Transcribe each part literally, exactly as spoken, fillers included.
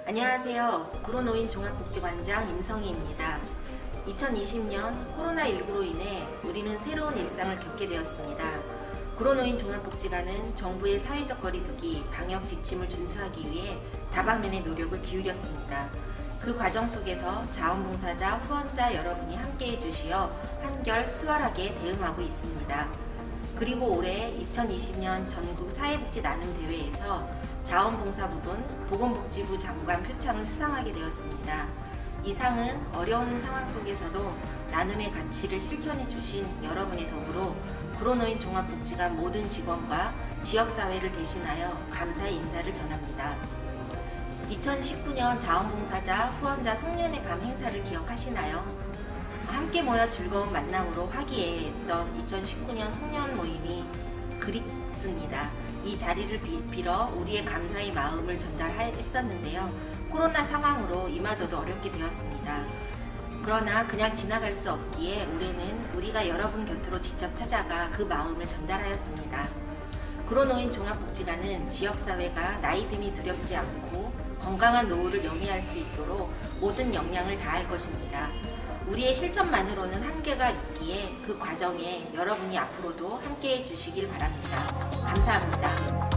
안녕하세요. 구로노인 종합복지관장 임성희입니다. 이천이십 년 코로나십구로 인해 우리는 새로운 일상을 겪게 되었습니다. 구로노인 종합복지관은 정부의 사회적 거리두기, 방역 지침을 준수하기 위해 다방면의 노력을 기울였습니다. 그 과정 속에서 자원봉사자, 후원자 여러분이 함께해 주시어 한결 수월하게 대응하고 있습니다. 그리고 올해 이천이십 년 전국 사회복지 나눔 대회에서 자원봉사 부분 보건복지부 장관 표창을 수상하게 되었습니다. 이 상은 어려운 상황 속에서도 나눔의 가치를 실천해 주신 여러분의 덕으로 구로노인 종합복지관 모든 직원과 지역사회를 대신하여 감사의 인사를 전합니다. 이천십구 년 자원봉사자, 후원자 송년회 감 행사를 기억하시나요? 함께 모여 즐거운 만남으로 화기애애했던 이천십구 년 송년 모임이 그립습니다. 이 자리를 빌어 우리의 감사의 마음을 전달했었는데요. 코로나 상황으로 이마저도 어렵게 되었습니다. 그러나 그냥 지나갈 수 없기에 올해는 우리가 여러분 곁으로 직접 찾아가 그 마음을 전달하였습니다. 구로노인 종합복지관은 지역사회가 나이듦이 두렵지 않고 건강한 노후를 영위할 수 있도록 모든 역량을 다할 것입니다. 우리의 실천만으로는 한계가 있기에 그 과정에 여러분이 앞으로도 함께해 주시길 바랍니다. 감사합니다.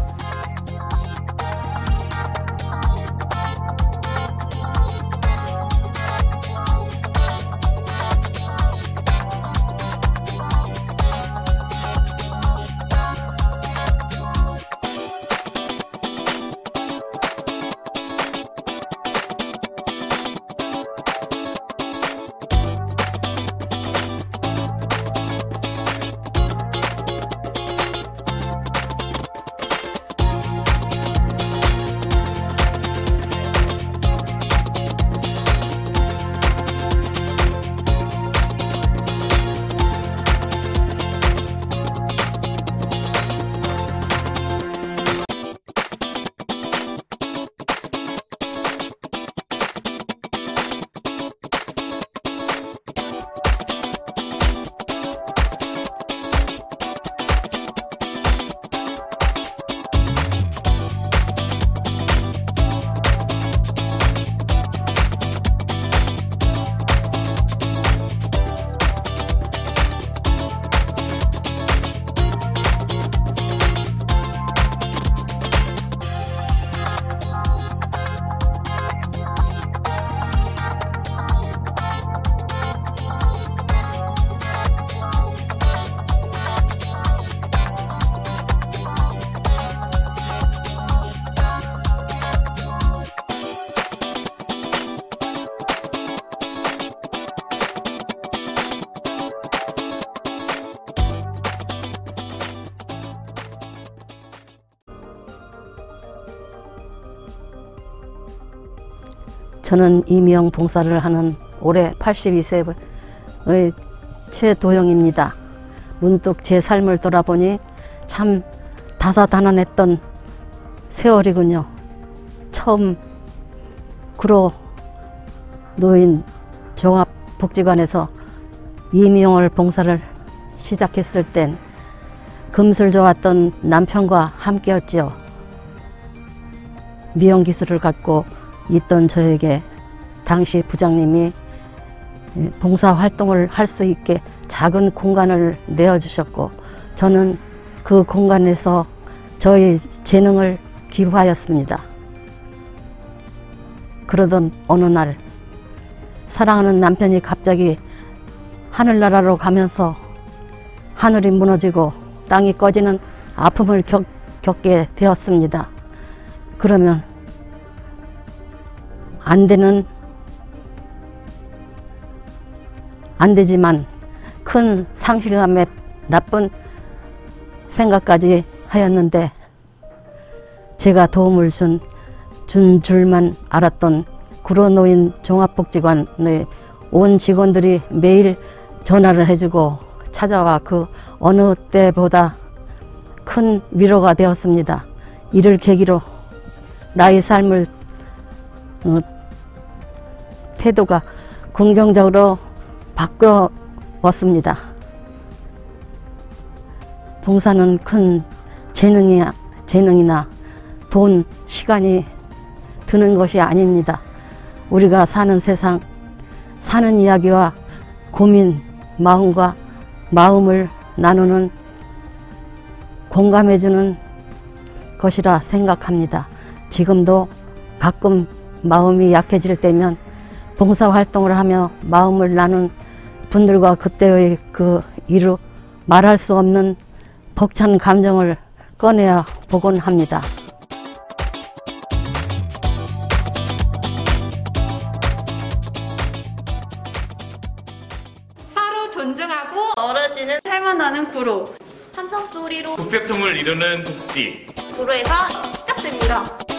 저는 임의용 봉사를 하는 올해 팔십이 세의 최도영입니다. 문득 제 삶을 돌아보니 참 다사다난했던 세월이군요. 처음 구로노인 종합복지관에서 임의용을 봉사를 시작했을 땐 금술 좋았던 남편과 함께였지요. 미용기술을 갖고 있던 저에게 당시 부장님이 봉사활동을 할 수 있게 작은 공간을 내어주셨고 저는 그 공간에서 저의 재능을 기부하였습니다. 그러던 어느 날 사랑하는 남편이 갑자기 하늘나라로 가면서 하늘이 무너지고 땅이 꺼지는 아픔을 겪, 겪게 되었습니다. 그러면 안 되는, 안 되지만 큰 상실감에 나쁜 생각까지 하였는데 제가 도움을 준, 준 줄만 알았던 구로노인 종합복지관의 온 직원들이 매일 전화를 해주고 찾아와 그 어느 때보다 큰 위로가 되었습니다. 이를 계기로 나의 삶을 어, 태도가 긍정적으로 바뀌었습니다. 봉사는 큰 재능이, 재능이나 돈, 시간이 드는 것이 아닙니다. 우리가 사는 세상, 사는 이야기와 고민, 마음과 마음을 나누는, 공감해주는 것이라 생각합니다. 지금도 가끔 마음이 약해질 때면 봉사활동을 하며 마음을 나눈 분들과 그때의 그 이루 말할 수 없는 벅찬 감정을 꺼내야 보곤 합니다. 서로 존중하고 멀어지는 살만하는 구로, 함성 소리로 국세통을 이루는 복지. 구로에서 시작됩니다.